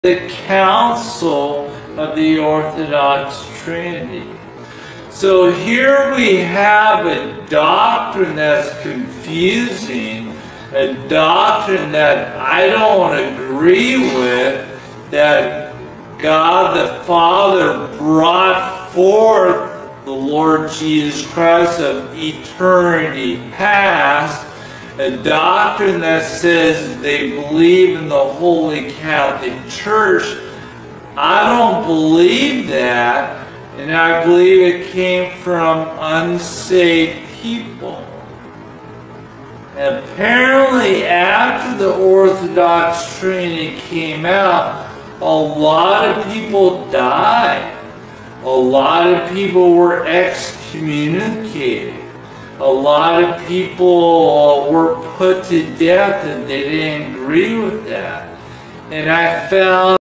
the Council of the Orthodox Trinity. So here we have a doctrine that's confusing, a doctrine that I don't agree with, that God the Father brought forth the Lord Jesus Christ of eternity past, a doctrine that says they believe in the Holy Catholic Church. I don't believe that, and I believe it came from unsaved people. Apparently, after the Orthodox Trinity came out, a lot of people died. A lot of people were excommunicated. A lot of people were put to death, and they didn't agree with that. And I found